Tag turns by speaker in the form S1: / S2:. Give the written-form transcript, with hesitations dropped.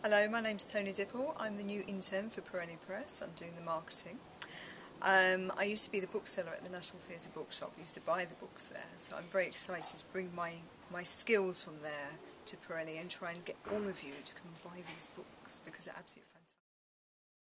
S1: Hello, my name's Toni Dipple. I'm the new intern for Peirene Press. I'm doing the marketing. I used to be the bookseller at the National Theatre Bookshop. I used to buy the books there, so I'm very excited to bring my skills from there to Peirene and try and get all of you to come and buy these books because they're absolutely fantastic.